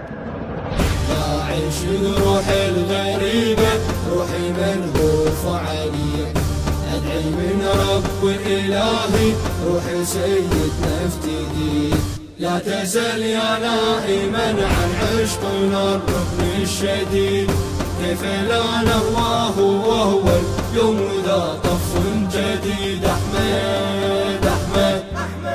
يا عشق روحي الغريبة روحي ملهوفة عليك، أدعي من رب الإلهي روحي سيدنا افتديك. لا تزل يا نائما عن عشقنا الركن الشديد، كيف لا نهواه وهو اليوم ذا طف جديد. أحمد أحمد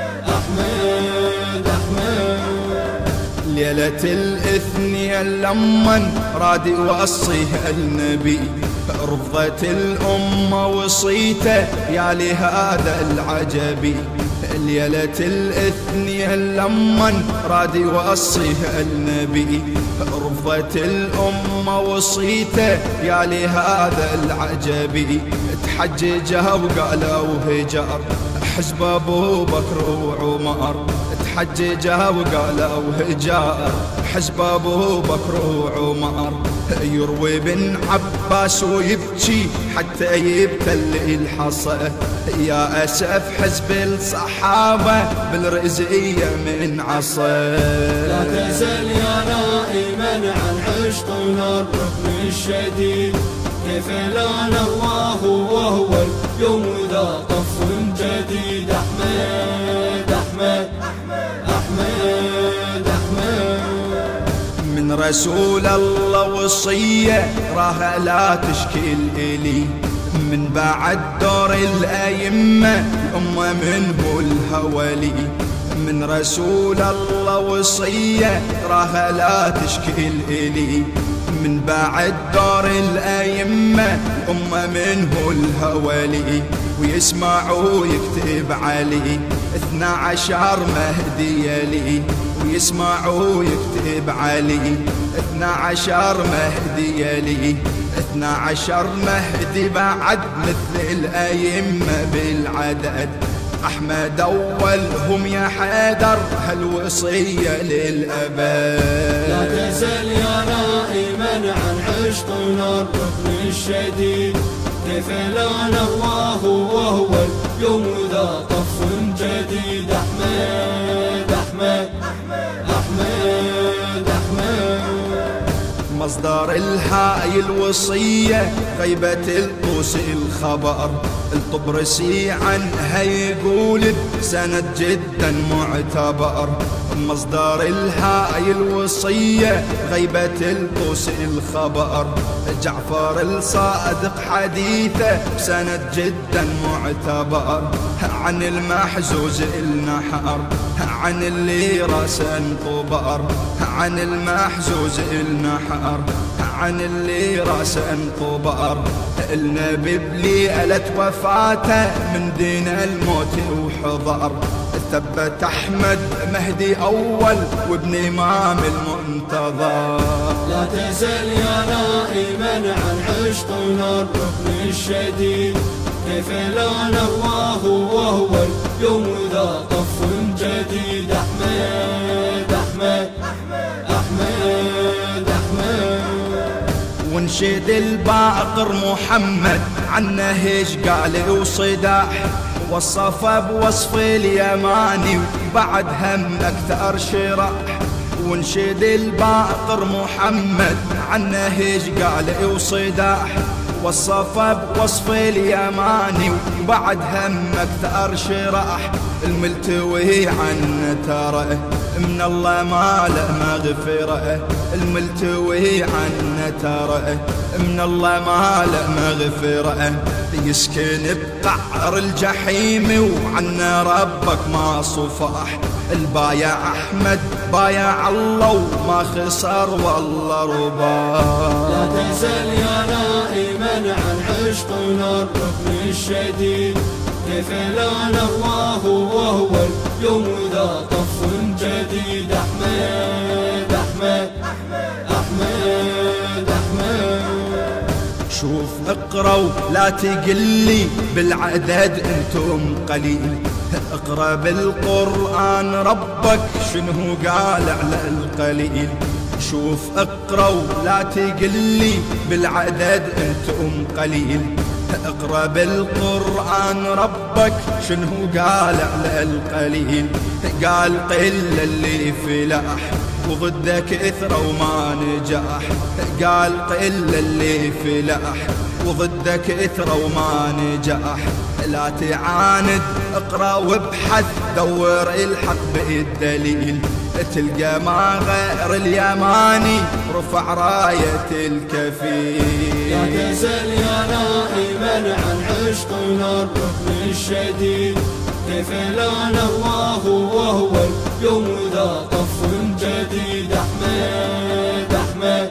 أحمد أحمد. ليلة الاثنين لمن راد يوصيها النبي، رفضت الأمة وصيته يا لهذا العجبي. ليلة الاثنين لمن راد يوصيها النبي، رفضت الأمة وصيته يا لهذا العجبي. تحججها وقالوا هجار حزب أبو بكر وعمر، تحججها وقالوا هجار حزب أبو بكر وعمر. يروي بن عباس ويبكي حتى يبتل الحصى، يا أسف حزب الصحابة بالرزية من عصا. لا تزل يا نائما عن عشقنا الركن الشديد، كيف لا نهواه وهو اليوم ذا طف جديد. أحمد أحمد أحمد أحمد. من رسول الله وصية راها لا تشكل إلي، من بعد دور الأئمة الأمة منه الهولي. من رسول الله وصية راها لا تشكل إلي، من بعد دور الأئمة الأمة منه الهولي. ويسمع ويكتب علي 12 مهدي لي، ويسمع ويكتب علي 12 مهدي لي. 12 مهدي بعد مثل الأئمة بالعدد، أحمد أولهم يا حيدر هالوصية للأبد. لا تزل يا نائما عن عشقنا الركن الشديد، كيف لا نهواه وهو اليوم ذا طف جديد. أحمد أحمد أحمد أحمد. مصدر الهاي الوصية غيبة الطوس الخبر، الطبرسي عنها يقول بسند جدا معتبر. مصدر الهاي الوصية غيبة الطوس الخبر، جعفر الصادق حديثه بسند جدا معتبر. عن المحزوز النحر عن اللي راسا طبر، عن المحزوز النحر عن اللي راسا طبر. النبي بليلة وفاته من دين الموت وحضر، ثبت أحمد مهدي أول وابن إمام المنتظر. لا تزل يا نائما عن عشقنا الركن الشديد، كيف لا نهواه وهو اليوم ذا طف جديد. أحمد أحمد أحمد أحمد. ونشد الباقر محمد عنه ايش قال وصداح، وصفه بوصف اليماني وبعد هم اكثر شرح. ونشد الباقر محمد عنه ايش قال وصداح، وصفه بوصف اليماني وبعد هم اكثر شرح. الملتوي عنه ترى من الله ما له مغفرة، الملتوي عنه ترى من الله ما له مغفرة. يسكن بقعر الجحيم وعنا ربك ما صفح، البايع أحمد بايع الله وما خسر والله رباه. لا تزل يا نائما عن عشقنا الركن الشديد، كيف لا نهواه وهو اليوم ذا طف جديد. أحمد أحمد أحمد أحمد. شوف اقرأوا لا تقلي بالعدد انتم قليل، اقرأ بالقرآن ربك شنو قال على القليل. شوف اقرأوا لا تقلي بالعدد انتم قليل، اقرأ بالقرآن ربك شنو قال على القليل. قال قل اللي فلاح وضدك إثرى وما نجاح، قال قل اللي فلاح. وضدك إثرى وما نجاح، لا تعاند اقرأ وابحث دور الحق بالدليل، تلقى ما غير اليماني رفع راية الكفيل. لا تزل يا نائما عن عشقنا الركن الشديد، كيف لا نواه وهو اليوم ذا طف جديد. أحمد أحمد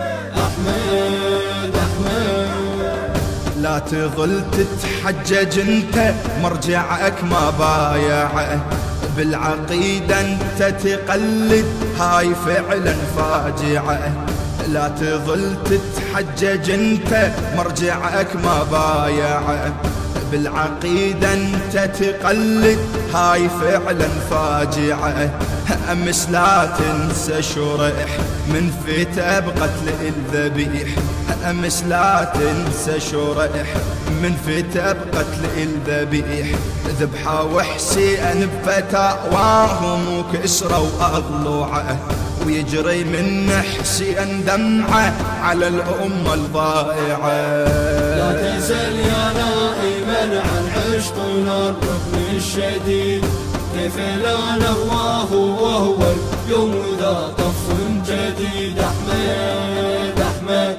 أحمد أحمد، لا تظل تتحجج انت مرجعك ما بايعه، بالعقيدة انت تقلد هاي فعلا فاجعة. لا تظل تتحجج انت مرجعك ما بايعه، بالعقيدة انت تقلد هاي فعلا فاجعة. امس لا تنسى شرح من فتى بقتل الذبيح، امس لا تنسى شرح من فتى بقتل الذبيح. ذبحة وحسين بفتاواهم وكسروا اضلوعه، ويجري من حسين دمعه على الامه الضائعه. لا تزل يا نائما عن عشقنا الركن الشديد، كيف لا نواه وهو اليوم ذا طف جديد. أحمد أحمد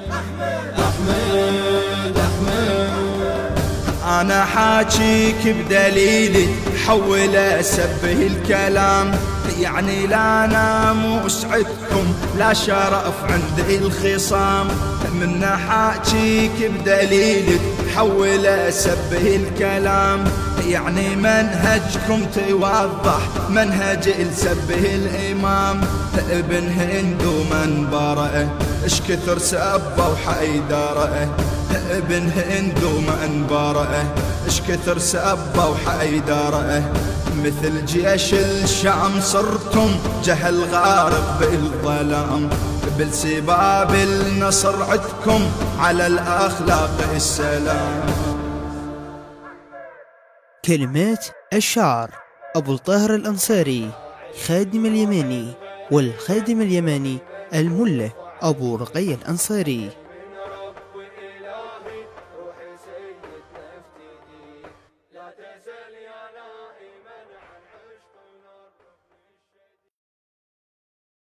أحمد أحمد، أنا حاجيك بدليلي حول أسبه الكلام، يعني لا ناموس عندكم لا شرف عند الخصام. من حاجيك بدليلي حول أسبه الكلام، يعني منهجكم توضح منهج السبه الإمام. ابن هند ومن برأه اش كثر سبه وحيدره، ابن هند ومن برأه اش كثر سبه وحيدره. مثل جيش الشام صرتم جهل غارق بالظلام، بالسباب النصر عدكم على الأخلاق السلام. كلمات الشعر أبو الطاهر الأنصاري خادم اليماني، والخادم اليماني المله أبو رقية الأنصاري.